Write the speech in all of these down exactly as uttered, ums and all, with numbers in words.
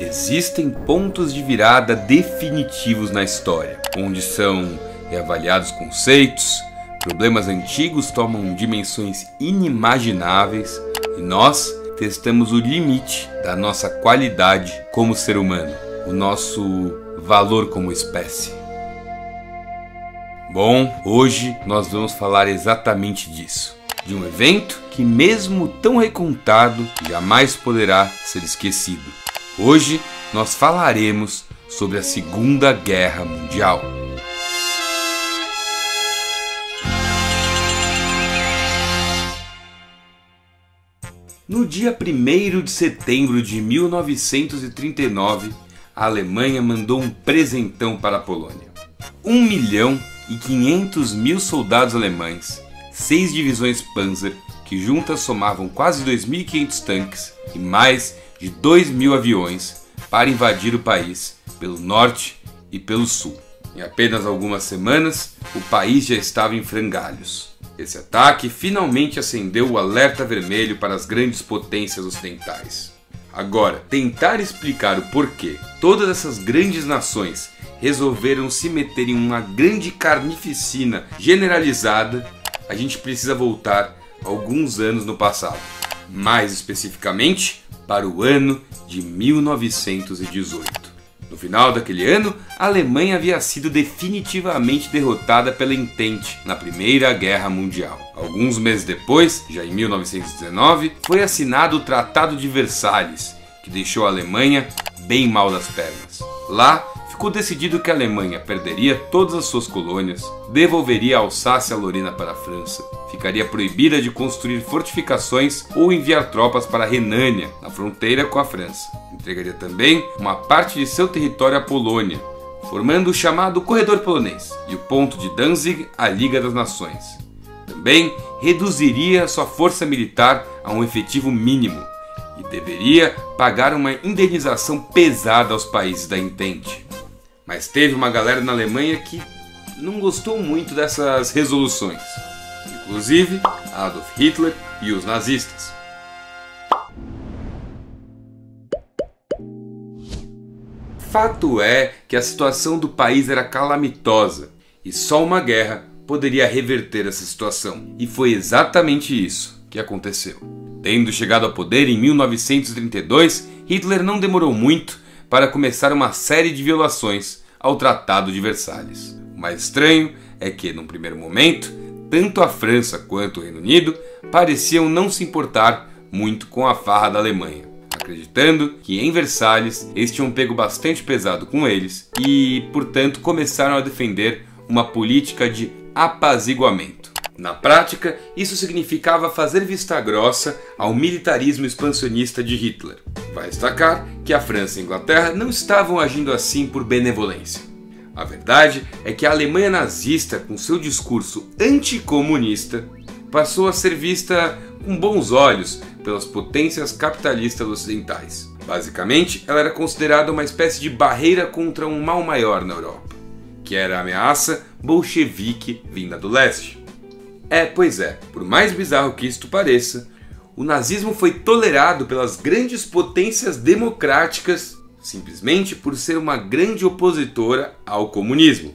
Existem pontos de virada definitivos na história, onde são reavaliados conceitos, problemas antigos tomam dimensões inimagináveis e nós testamos o limite da nossa qualidade como ser humano, o nosso valor como espécie. Bom, hoje nós vamos falar exatamente disso, de um evento que, mesmo tão recontado, jamais poderá ser esquecido. Hoje nós falaremos sobre a Segunda Guerra Mundial. No dia primeiro de setembro de mil novecentos e trinta e nove, a Alemanha mandou um presentão para a Polônia. Um milhão e quinhentos mil soldados alemães, seis divisões Panzer, que juntas somavam quase dois mil e quinhentos tanques e mais de dois mil aviões para invadir o país pelo norte e pelo sul. Em apenas algumas semanas, o país já estava em frangalhos. Esse ataque finalmente acendeu o alerta vermelho para as grandes potências ocidentais. Agora, tentar explicar o porquê todas essas grandes nações resolveram se meter em uma grande carnificina generalizada, a gente precisa voltar alguns anos no passado. Mais especificamente, para o ano de mil novecentos e dezoito. No final daquele ano, a Alemanha havia sido definitivamente derrotada pela Entente na Primeira Guerra Mundial. Alguns meses depois, já em mil novecentos e dezenove, foi assinado o Tratado de Versalhes, que deixou a Alemanha bem mal das pernas. Lá, ficou decidido que a Alemanha perderia todas as suas colônias, devolveria a Alsácia-Lorena para a França, ficaria proibida de construir fortificações ou enviar tropas para a Renânia, na fronteira com a França. Entregaria também uma parte de seu território à Polônia, formando o chamado Corredor Polonês e o ponto de Danzig à Liga das Nações. Também reduziria sua força militar a um efetivo mínimo e deveria pagar uma indenização pesada aos países da Entente. Mas teve uma galera na Alemanha que não gostou muito dessas resoluções, inclusive Adolf Hitler e os nazistas. Fato é que a situação do país era calamitosa e só uma guerra poderia reverter essa situação. E foi exatamente isso que aconteceu. Tendo chegado ao poder em mil novecentos e trinta e dois, Hitler não demorou muito para começar uma série de violações ao Tratado de Versalhes. O mais estranho é que, num primeiro momento, tanto a França quanto o Reino Unido pareciam não se importar muito com a farra da Alemanha, acreditando que em Versalhes eles tinham pego bastante pesado com eles e, portanto, começaram a defender uma política de apaziguamento. Na prática, isso significava fazer vista grossa ao militarismo expansionista de Hitler. Vai destacar que a França e a Inglaterra não estavam agindo assim por benevolência. A verdade é que a Alemanha nazista, com seu discurso anticomunista, passou a ser vista com bons olhos pelas potências capitalistas ocidentais. Basicamente, ela era considerada uma espécie de barreira contra um mal maior na Europa, que era a ameaça bolchevique vinda do leste. É, pois é, por mais bizarro que isto pareça, o nazismo foi tolerado pelas grandes potências democráticas simplesmente por ser uma grande opositora ao comunismo.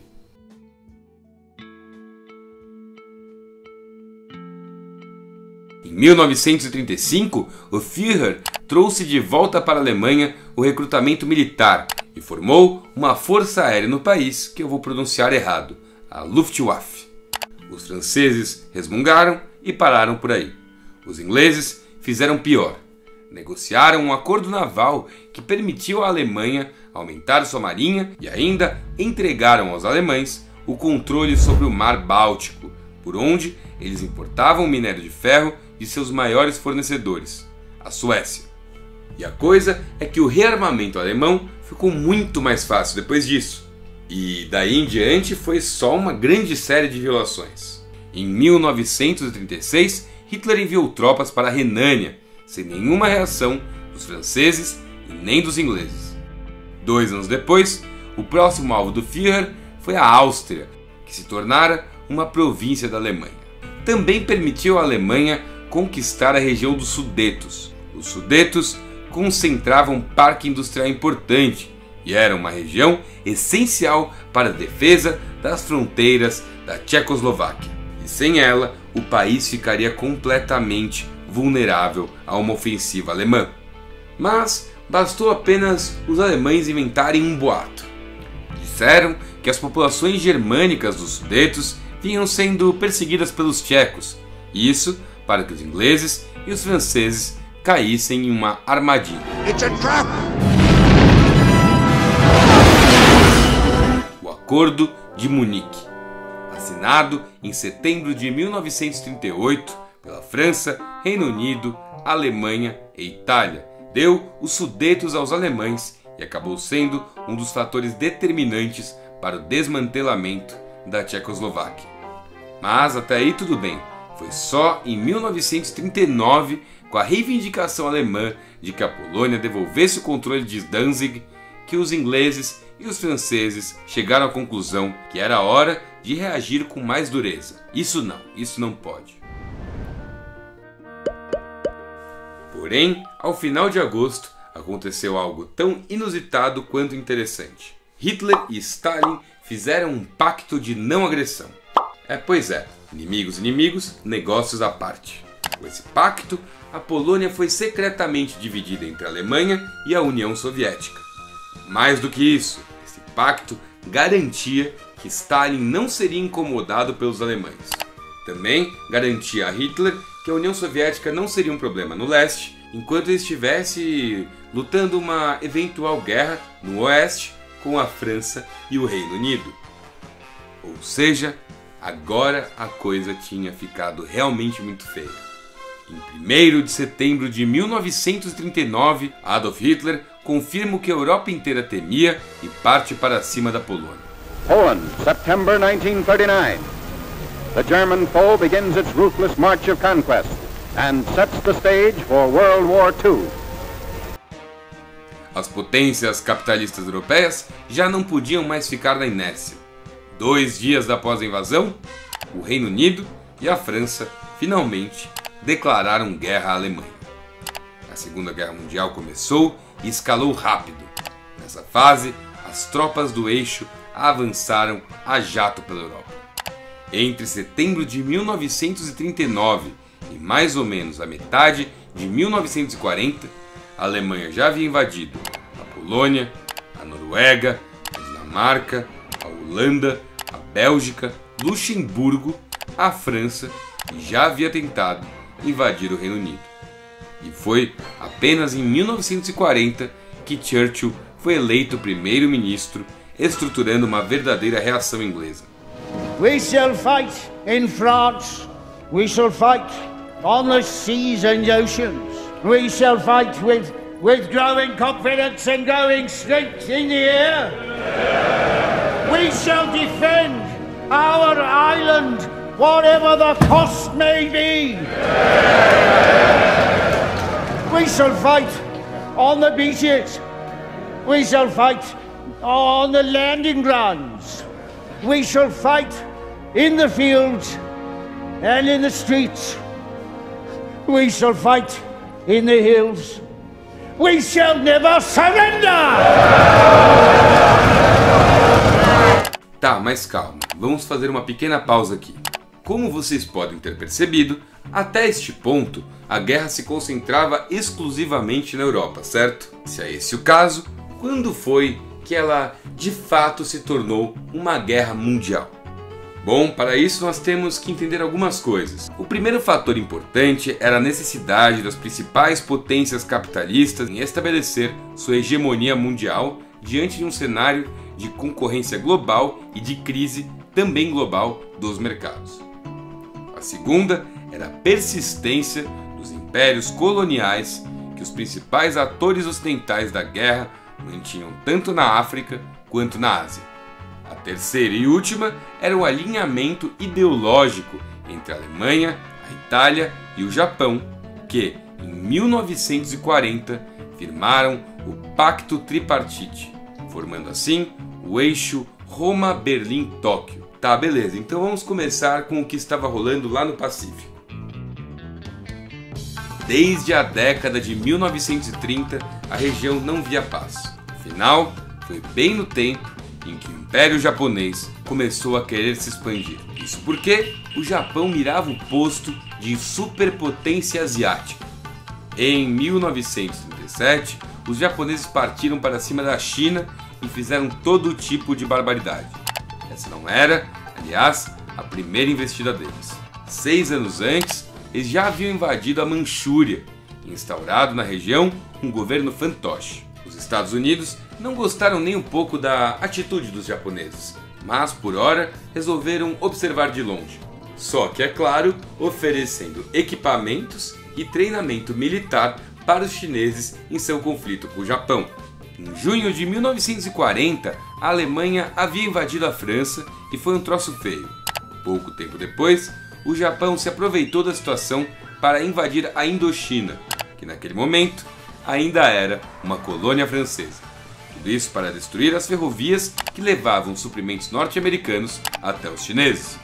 Em mil novecentos e trinta e cinco, o Führer trouxe de volta para a Alemanha o recrutamento militar e formou uma força aérea no país que eu vou pronunciar errado, a Luftwaffe. Os franceses resmungaram e pararam por aí. Os ingleses fizeram pior. Negociaram um acordo naval que permitiu à Alemanha aumentar sua marinha e ainda entregaram aos alemães o controle sobre o Mar Báltico, por onde eles importavam minério de ferro de seus maiores fornecedores, a Suécia. E a coisa é que o rearmamento alemão ficou muito mais fácil depois disso. E daí em diante foi só uma grande série de violações. Em mil novecentos e trinta e seis, Hitler enviou tropas para a Renânia, sem nenhuma reação dos franceses e nem dos ingleses. Dois anos depois, o próximo alvo do Führer foi a Áustria, que se tornara uma província da Alemanha. Também permitiu à Alemanha conquistar a região dos Sudetos. Os Sudetos concentrava um parque industrial importante e era uma região essencial para a defesa das fronteiras da Tchecoslováquia. E sem ela, o país ficaria completamente vulnerável a uma ofensiva alemã. Mas bastou apenas os alemães inventarem um boato. Disseram que as populações germânicas dos Sudetos vinham sendo perseguidas pelos tchecos, isso para que os ingleses e os franceses caíssem em uma armadilha. It's a trap! O Acordo de Munique, assinado em setembro de mil novecentos e trinta e oito pela França, Reino Unido, Alemanha e Itália, deu os Sudetos aos alemães e acabou sendo um dos fatores determinantes para o desmantelamento da Tchecoslováquia. Mas até aí tudo bem, foi só em mil novecentos e trinta e nove, com a reivindicação alemã de que a Polônia devolvesse o controle de Danzig, que os ingleses e os franceses chegaram à conclusão que era hora de reagir com mais dureza. Isso não, isso não pode. Porém, ao final de agosto, aconteceu algo tão inusitado quanto interessante. Hitler e Stalin fizeram um pacto de não agressão. É, pois é, inimigos inimigos, negócios à parte. Com esse pacto, a Polônia foi secretamente dividida entre a Alemanha e a União Soviética. Mais do que isso, esse pacto garantia que Stalin não seria incomodado pelos alemães. Também garantia a Hitler que a União Soviética não seria um problema no leste, enquanto ele estivesse lutando uma eventual guerra no oeste com a França e o Reino Unido. Ou seja, agora a coisa tinha ficado realmente muito feia. Em primeiro de setembro de mil novecentos e trinta e nove, Adolf Hitler confirma o que a Europa inteira temia e parte para cima da Polônia. Poland, September nineteen thirty-nine. The German foe begins its ruthless march of conquest and sets the stage for World War Two. As potências capitalistas europeias já não podiam mais ficar na inércia. Dois dias após a invasão, o Reino Unido e a França finalmente declararam guerra à Alemanha. A Segunda Guerra Mundial começou e escalou rápido. Nessa fase, as tropas do eixo avançaram a jato pela Europa. Entre setembro de mil novecentos e trinta e nove e mais ou menos a metade de mil novecentos e quarenta, a Alemanha já havia invadido a Polônia, a Noruega, a Dinamarca, a Holanda, a Bélgica, Luxemburgo, a França e já havia tentado invadir o Reino Unido. E foi apenas em mil novecentos e quarenta que Churchill foi eleito primeiro-ministro, estruturando uma verdadeira reação inglesa. We shall fight in France. We shall fight on the seas and oceans. We shall fight with, with growing confidence and growing strength in the air. We shall defend our island, whatever the cost may be. We shall fight on the beaches. We shall fight on the landing grounds. We shall fight in the fields and in the streets. We shall fight in the hills. We shall never surrender! Tá, mas calma, vamos fazer uma pequena pausa aqui. Como vocês podem ter percebido, até este ponto, a guerra se concentrava exclusivamente na Europa, certo? Se é esse o caso, quando foi que ela de fato se tornou uma guerra mundial? Bom, para isso nós temos que entender algumas coisas. O primeiro fator importante era a necessidade das principais potências capitalistas em estabelecer sua hegemonia mundial diante de um cenário de concorrência global e de crise também global dos mercados. A segunda era a persistência dos impérios coloniais que os principais atores ocidentais da guerra mantinham tanto na África quanto na Ásia. A terceira e última era o alinhamento ideológico entre a Alemanha, a Itália e o Japão, que, em mil novecentos e quarenta, firmaram o Pacto Tripartite, formando assim o eixo Roma-Berlim-Tóquio. Tá, beleza, então vamos começar com o que estava rolando lá no Pacífico. Desde a década de mil novecentos e trinta, a região não via paz. Afinal, foi bem no tempo em que o Império Japonês começou a querer se expandir. Isso porque o Japão mirava o posto de superpotência asiática. Em mil novecentos e trinta e sete, os japoneses partiram para cima da China e fizeram todo tipo de barbaridade. Essa não era, aliás, a primeira investida deles. Seis anos antes, eles já haviam invadido a Manchúria e instaurado na região um governo fantoche. Os Estados Unidos não gostaram nem um pouco da atitude dos japoneses, mas por hora resolveram observar de longe. Só que, é claro, oferecendo equipamentos e treinamento militar para os chineses em seu conflito com o Japão. Em junho de mil novecentos e quarenta, a Alemanha havia invadido a França e foi um troço feio. Pouco tempo depois, o Japão se aproveitou da situação para invadir a Indochina, que naquele momento ainda era uma colônia francesa. Tudo isso para destruir as ferrovias que levavam suprimentos norte-americanos até os chineses.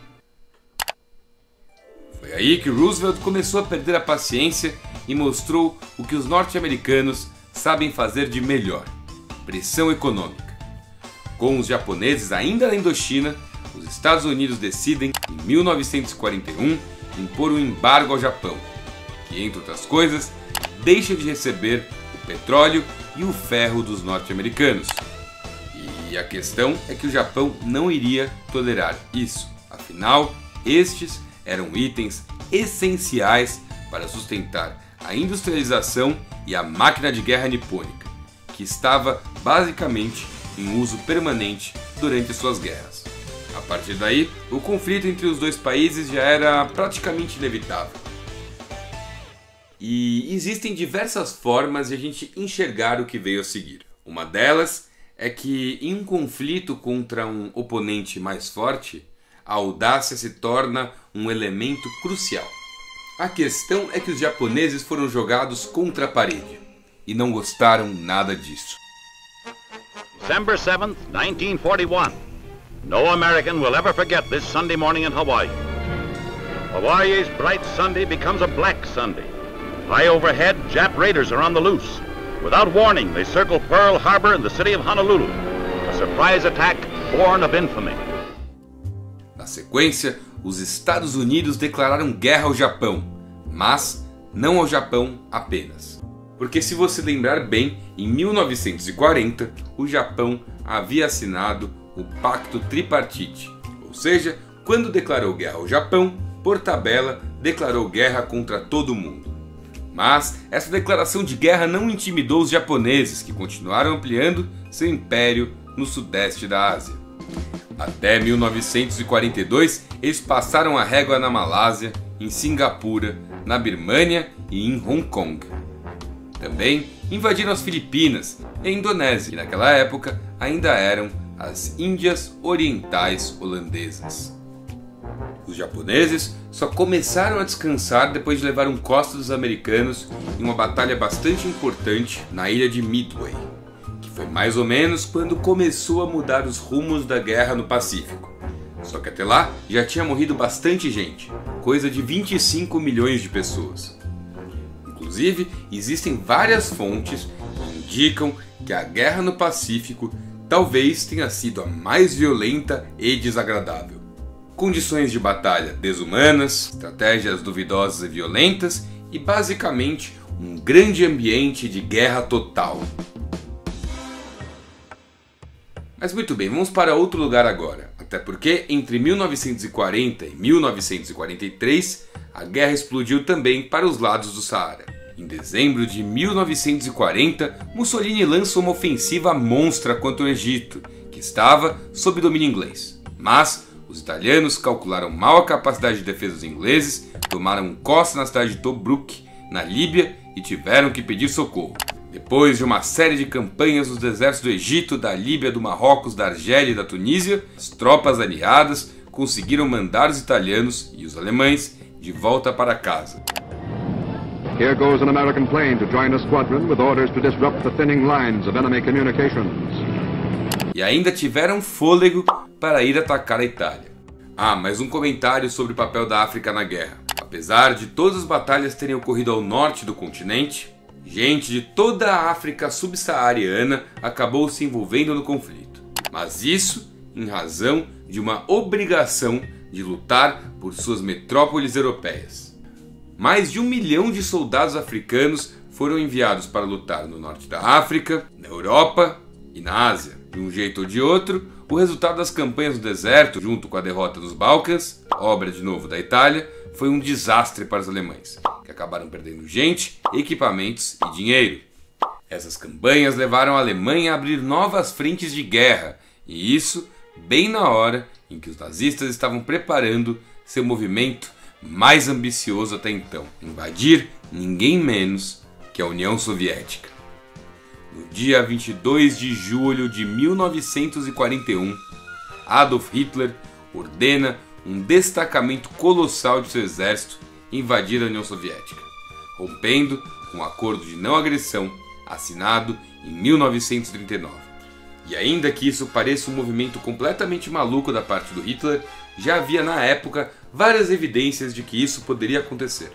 Foi aí que Roosevelt começou a perder a paciência e mostrou o que os norte-americanos sabem fazer de melhor: pressão econômica. Com os japoneses ainda na Indochina, os Estados Unidos decidem, em mil novecentos e quarenta e um, impor um embargo ao Japão, que, entre outras coisas, deixa de receber o petróleo e o ferro dos norte-americanos. E a questão é que o Japão não iria tolerar isso. Afinal, estes eram itens essenciais para sustentar a industrialização e a máquina de guerra nipônica, que estava basicamente em uso permanente durante suas guerras. A partir daí, o conflito entre os dois países já era praticamente inevitável. E existem diversas formas de a gente enxergar o que veio a seguir. Uma delas é que, em um conflito contra um oponente mais forte, a audácia se torna um elemento crucial. A questão é que os japoneses foram jogados contra a parede e não gostaram nada disso. December seventh, nineteen forty-one. No American will ever forget this Sunday morning in Hawaii. Hawaii's bright Sunday becomes a black Sunday. High overhead, Jap raiders are on the loose. Without warning, they circle Pearl Harbor and the city of Honolulu. A surprise attack born of infamy. Na sequência, os Estados Unidos declararam guerra ao Japão, mas não ao Japão apenas. Porque, se você lembrar bem, em mil novecentos e quarenta, o Japão havia assinado o Pacto Tripartite, ou seja, quando declarou guerra ao Japão, por tabela, declarou guerra contra todo mundo. Mas essa declaração de guerra não intimidou os japoneses, que continuaram ampliando seu império no sudeste da Ásia. Até mil novecentos e quarenta e dois, eles passaram a régua na Malásia, em Singapura, na Birmânia e em Hong Kong. Também invadiram as Filipinas e a Indonésia, que naquela época ainda eram as Índias Orientais Holandesas. Os japoneses só começaram a descansar depois de levar um costa dos americanos em uma batalha bastante importante na ilha de Midway, que foi mais ou menos quando começou a mudar os rumos da guerra no Pacífico. Só que até lá já tinha morrido bastante gente, coisa de vinte e cinco milhões de pessoas. Inclusive, existem várias fontes que indicam que a guerra no Pacífico talvez tenha sido a mais violenta e desagradável. Condições de batalha desumanas, estratégias duvidosas e violentas e basicamente um grande ambiente de guerra total. Mas muito bem, vamos para outro lugar agora, até porque entre mil novecentos e quarenta e mil novecentos e quarenta e três a guerra explodiu também para os lados do Saara. Em dezembro de mil novecentos e quarenta, Mussolini lança uma ofensiva monstra contra o Egito, que estava sob domínio inglês. Mas os italianos calcularam mal a capacidade de defesa dos ingleses, tomaram costa na cidade de Tobruk, na Líbia, e tiveram que pedir socorro. Depois de uma série de campanhas dos exércitos do Egito, da Líbia, do Marrocos, da Argélia e da Tunísia, as tropas aliadas conseguiram mandar os italianos e os alemães de volta para casa. Here goes an American plane to join a squadron with orders to disrupt the thinning lines of enemy communications. E ainda tiveram fôlego para ir atacar a Itália. Ah, mas um comentário sobre o papel da África na guerra. Apesar de todas as batalhas terem ocorrido ao norte do continente, gente de toda a África subsaariana acabou se envolvendo no conflito. Mas isso em razão de uma obrigação de lutar por suas metrópoles europeias. Mais de um milhão de soldados africanos foram enviados para lutar no norte da África, na Europa e na Ásia. De um jeito ou de outro, o resultado das campanhas no deserto, junto com a derrota dos Balcãs, obra de novo da Itália, foi um desastre para os alemães, que acabaram perdendo gente, equipamentos e dinheiro. Essas campanhas levaram a Alemanha a abrir novas frentes de guerra, e isso bem na hora em que os nazistas estavam preparando seu movimento mais ambicioso até então: invadir ninguém menos que a União Soviética. No dia vinte e dois de julho de mil novecentos e quarenta e um, Adolf Hitler ordena um destacamento colossal de seu exército invadir a União Soviética, rompendo com o acordo de não agressão assinado em mil novecentos e trinta e nove. E ainda que isso pareça um movimento completamente maluco da parte do Hitler, já havia na época várias evidências de que isso poderia acontecer.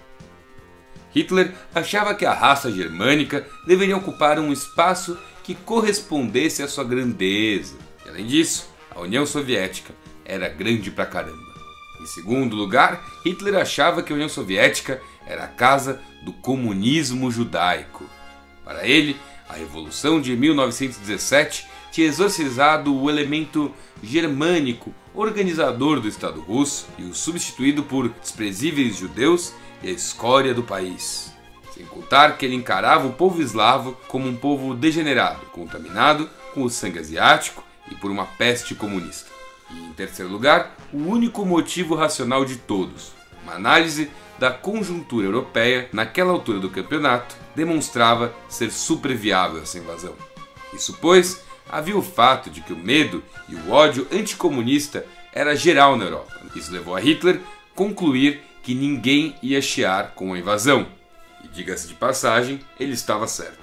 Hitler achava que a raça germânica deveria ocupar um espaço que correspondesse à sua grandeza. E além disso, a União Soviética era grande pra caramba. Em segundo lugar, Hitler achava que a União Soviética era a casa do comunismo judaico. Para ele, a Revolução de mil novecentos e dezessete tinha exorcizado o elemento germânico organizador do Estado russo e o substituído por desprezíveis judeus e a escória do país. Sem contar que ele encarava o povo eslavo como um povo degenerado, contaminado com o sangue asiático e por uma peste comunista. E em terceiro lugar, o único motivo racional de todos, uma análise da conjuntura europeia naquela altura do campeonato, demonstrava ser super viável essa invasão. Isso pois, havia o fato de que o medo e o ódio anticomunista era geral na Europa. Isso levou a Hitler a concluir que ninguém ia chiar com a invasão. E diga-se de passagem, ele estava certo.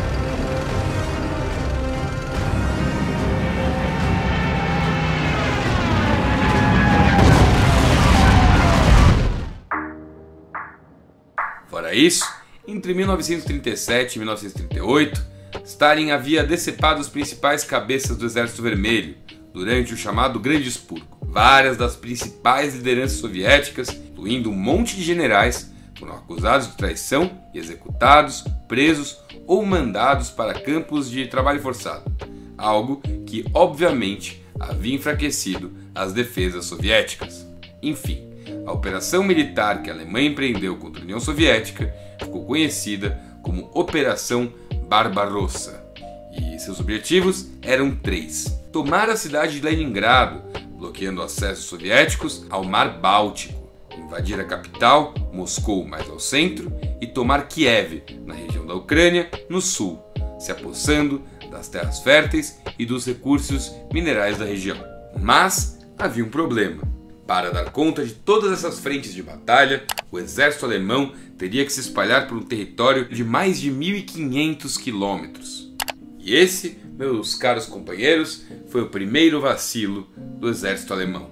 Fora isso, entre mil novecentos e trinta e sete e mil novecentos e trinta e oito, Stalin havia decepado os principais cabeças do Exército Vermelho durante o chamado Grande Expurgo. Várias das principais lideranças soviéticas, incluindo um monte de generais, foram acusados de traição e executados, presos ou mandados para campos de trabalho forçado, algo que obviamente havia enfraquecido as defesas soviéticas. Enfim, a operação militar que a Alemanha empreendeu contra a União Soviética ficou conhecida como Operação Barbarossa, e seus objetivos eram três: tomar a cidade de Leningrado, bloqueando acessos soviéticos ao Mar Báltico, invadir a capital, Moscou mais ao centro, e tomar Kiev, na região da Ucrânia, no sul, se apossando das terras férteis e dos recursos minerais da região. Mas havia um problema. Para dar conta de todas essas frentes de batalha, o exército alemão teria que se espalhar por um território de mais de mil e quinhentos quilômetros. E esse, meus caros companheiros, foi o primeiro vacilo do exército alemão.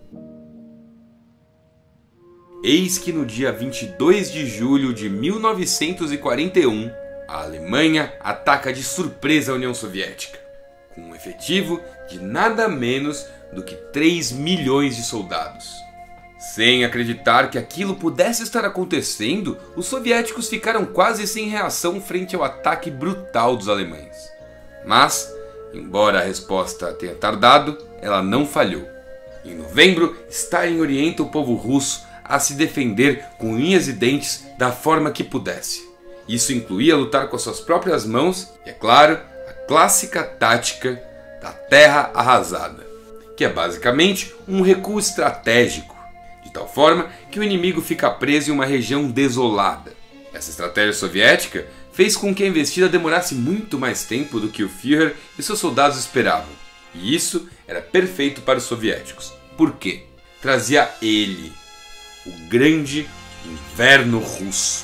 Eis que no dia vinte e dois de julho de mil novecentos e quarenta e um, a Alemanha ataca de surpresa a União Soviética, com um efetivo de nada menos do que três milhões de soldados. Sem acreditar que aquilo pudesse estar acontecendo, os soviéticos ficaram quase sem reação frente ao ataque brutal dos alemães. Mas, embora a resposta tenha tardado, ela não falhou. Em novembro, Stalin orienta o povo russo a se defender com unhas e dentes da forma que pudesse. Isso incluía lutar com as suas próprias mãos e, é claro, a clássica tática da terra arrasada, que é basicamente um recuo estratégico, de tal forma que o inimigo fica preso em uma região desolada. Essa estratégia soviética fez com que a investida demorasse muito mais tempo do que o Führer e seus soldados esperavam. E isso era perfeito para os soviéticos. Por quê? Trazia ele, o grande inverno russo.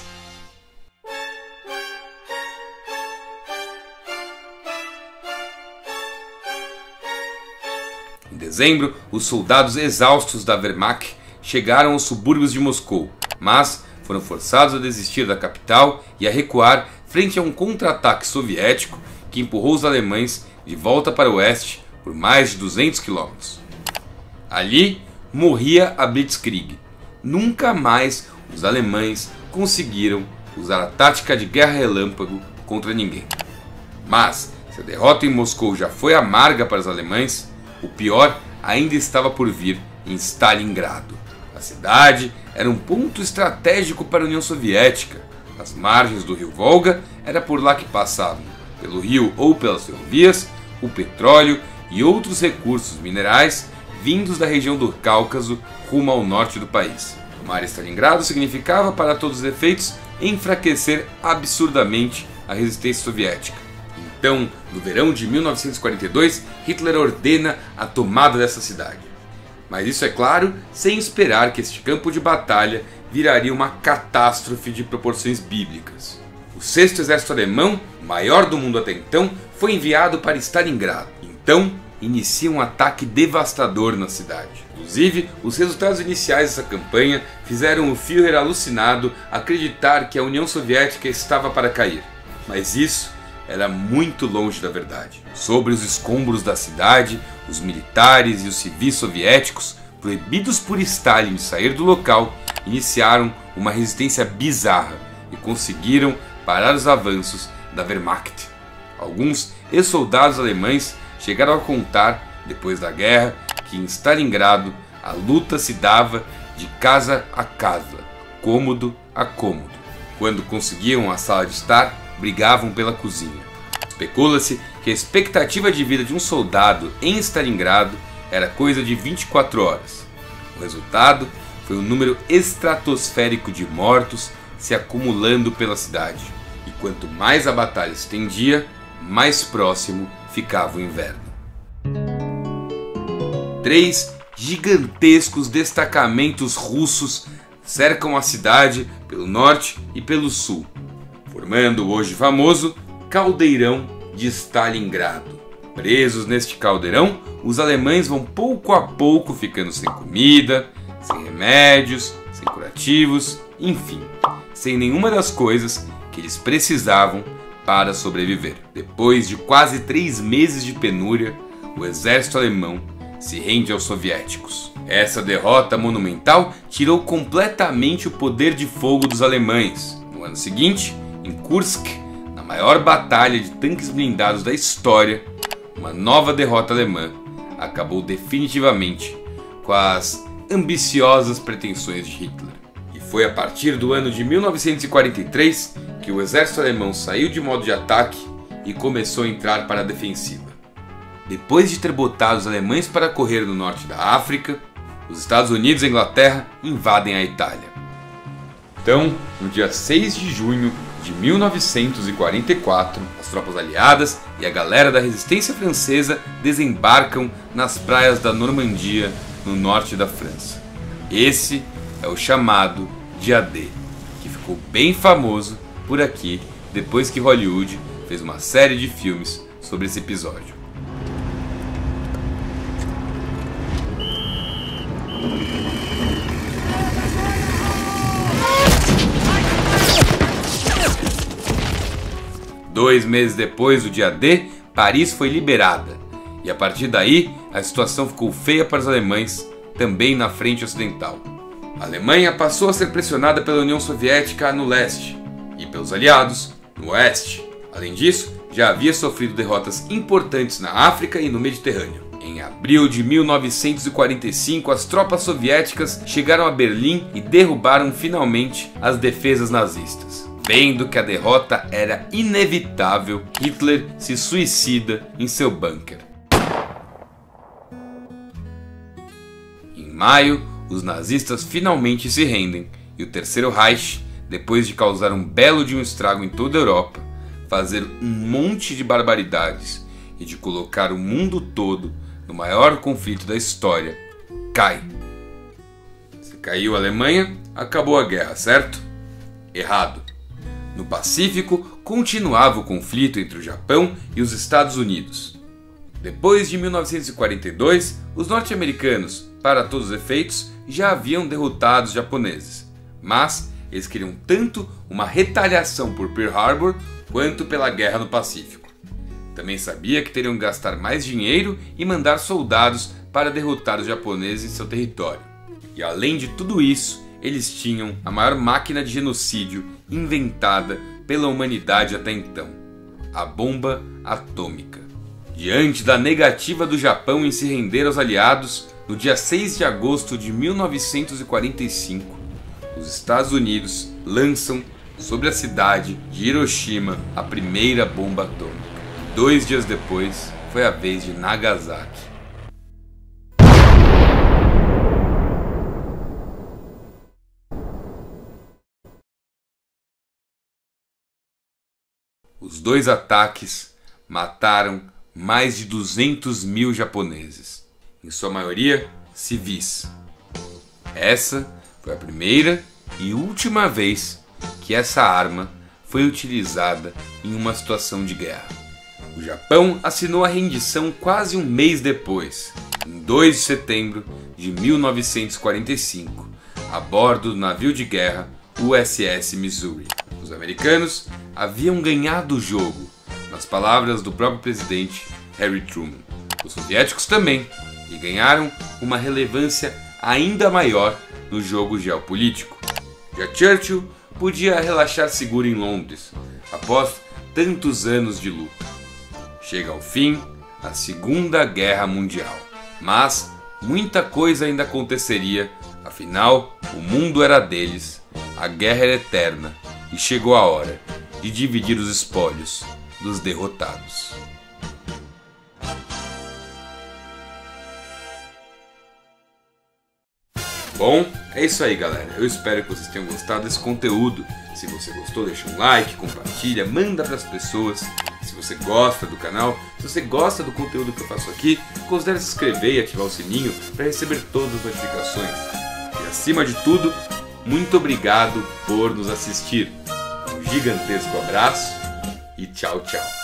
Em dezembro, os soldados exaustos da Wehrmacht chegaram aos subúrbios de Moscou, mas foram forçados a desistir da capital e a recuar frente a um contra-ataque soviético que empurrou os alemães de volta para o oeste por mais de duzentos quilômetros. Ali morria a Blitzkrieg. Nunca mais os alemães conseguiram usar a tática de guerra relâmpago contra ninguém. Mas, se a derrota em Moscou já foi amarga para os alemães, o pior ainda estava por vir em Stalingrado. A cidade era um ponto estratégico para a União Soviética. As margens do rio Volga era por lá que passavam, pelo rio ou pelas ferrovias, o petróleo e outros recursos minerais vindos da região do Cáucaso rumo ao norte do país. Tomar Stalingrado significava, para todos os efeitos, enfraquecer absurdamente a resistência soviética. Então, no verão de mil novecentos e quarenta e dois, Hitler ordena a tomada dessa cidade. Mas isso é claro, sem esperar que este campo de batalha viraria uma catástrofe de proporções bíblicas. O sexto Exército Alemão, o maior do mundo até então, foi enviado para Stalingrado. Então, inicia um ataque devastador na cidade. Inclusive, os resultados iniciais dessa campanha fizeram o Führer alucinado acreditar que a União Soviética estava para cair. Mas isso era muito longe da verdade. Sobre os escombros da cidade, os militares e os civis soviéticos, proibidos por Stalin de sair do local, iniciaram uma resistência bizarra e conseguiram parar os avanços da Wehrmacht. Alguns ex-soldados alemães chegaram a contar, depois da guerra, que em Stalingrado a luta se dava de casa a casa, cômodo a cômodo. Quando conseguiam a sala de estar, brigavam pela cozinha. Especula-se que a expectativa de vida de um soldado em Stalingrado era coisa de vinte e quatro horas. O resultado foi um número estratosférico de mortos se acumulando pela cidade. E quanto mais a batalha se estendia, mais próximo ficava o inverno. Três gigantescos destacamentos russos cercam a cidade pelo norte e pelo sul, formando o hoje famoso Caldeirão de Stalingrado. Presos neste caldeirão, os alemães vão pouco a pouco ficando sem comida, sem remédios, sem curativos, enfim, sem nenhuma das coisas que eles precisavam para sobreviver. Depois de quase três meses de penúria, o exército alemão se rende aos soviéticos. Essa derrota monumental tirou completamente o poder de fogo dos alemães. No ano seguinte, em Kursk, na maior batalha de tanques blindados da história, uma nova derrota alemã acabou definitivamente com as ambiciosas pretensões de Hitler. E foi a partir do ano de mil novecentos e quarenta e três que o exército alemão saiu de modo de ataque e começou a entrar para a defensiva. Depois de ter botado os alemães para correr no norte da África, os Estados Unidos e a Inglaterra invadem a Itália. Então, no dia seis de junho de mil novecentos e quarenta e quatro, as tropas aliadas e a galera da resistência francesa desembarcam nas praias da Normandia, no norte da França. Esse é o chamado Dia D, que ficou bem famoso por aqui depois que Hollywood fez uma série de filmes sobre esse episódio. Dois meses depois do dia D, Paris foi liberada, e a partir daí a situação ficou feia para os alemães, também na frente ocidental. A Alemanha passou a ser pressionada pela União Soviética no leste, e pelos aliados no oeste. Além disso, já havia sofrido derrotas importantes na África e no Mediterrâneo. Em abril de mil novecentos e quarenta e cinco, as tropas soviéticas chegaram a Berlim e derrubaram finalmente as defesas nazistas. Vendo que a derrota era inevitável, Hitler se suicida em seu bunker. Em maio, os nazistas finalmente se rendem e o Terceiro Reich, depois de causar um belo de um estrago em toda a Europa, fazer um monte de barbaridades e de colocar o mundo todo no maior conflito da história, cai. Se caiu a Alemanha, acabou a guerra, certo? Errado. No Pacífico, continuava o conflito entre o Japão e os Estados Unidos. Depois de mil novecentos e quarenta e dois, os norte-americanos, para todos os efeitos, já haviam derrotado os japoneses. mas eles queriam tanto uma retaliação por Pearl Harbor quanto pela guerra no Pacífico. Também sabia que teriam que gastar mais dinheiro e mandar soldados para derrotar os japoneses em seu território. E além de tudo isso, eles tinham a maior máquina de genocídio inventada pela humanidade até então, a bomba atômica. Diante da negativa do Japão em se render aos aliados, no dia seis de agosto de mil novecentos e quarenta e cinco, os Estados Unidos lançam sobre a cidade de Hiroshima a primeira bomba atômica. Dois dias depois, foi a vez de Nagasaki. Os dois ataques mataram mais de duzentos mil japoneses, em sua maioria civis. Essa foi a primeira e última vez que essa arma foi utilizada em uma situação de guerra. O Japão assinou a rendição quase um mês depois, em dois de setembro de mil novecentos e quarenta e cinco, a bordo do navio de guerra U S S Missouri. Os americanos haviam ganhado o jogo, nas palavras do próprio presidente Harry Truman. Os soviéticos também, e ganharam uma relevância ainda maior no jogo geopolítico. Já Churchill podia relaxar seguro em Londres, após tantos anos de luta. Chega ao fim a Segunda Guerra Mundial, mas muita coisa ainda aconteceria, afinal o mundo era deles, a guerra era eterna e chegou a hora de dividir os espólios dos derrotados. Bom, é isso aí, galera. Eu espero que vocês tenham gostado desse conteúdo. Se você gostou, deixa um like, compartilha, manda para as pessoas. Se você gosta do canal, se você gosta do conteúdo que eu faço aqui, considere se inscrever e ativar o sininho para receber todas as notificações. E acima de tudo, muito obrigado por nos assistir. Um gigantesco abraço e tchau, tchau.